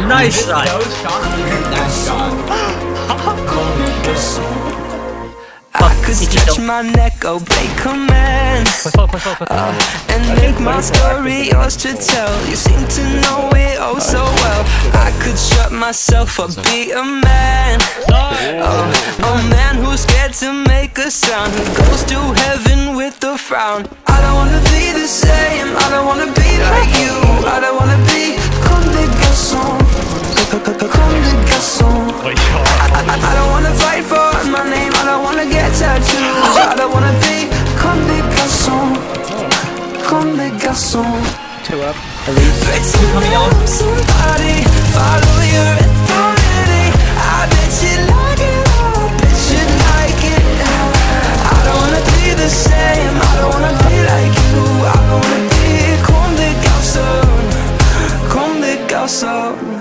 Nice shot. No shot. That shot. I could stretch my neck, obey commands, and make my story yours to tell. You seem to know it oh so well. I could shut myself up, be a man, a man who's scared to make a sound, who goes to heaven with a frown. I don't wanna be the same, I don't wanna be like you, I don't wanna be comme des garçons, comme des garçons. I don't wanna fight for my name, I don't wanna get tattoos, I don't wanna be comme des garçons, comme des garçons. 2 up, at least. Pretend I'm somebody, follow your authority. I bet you like it, I bet you like it. I don't wanna be the same, I don't wanna be like you, I don't wanna be comme des garçons, comme des garçons.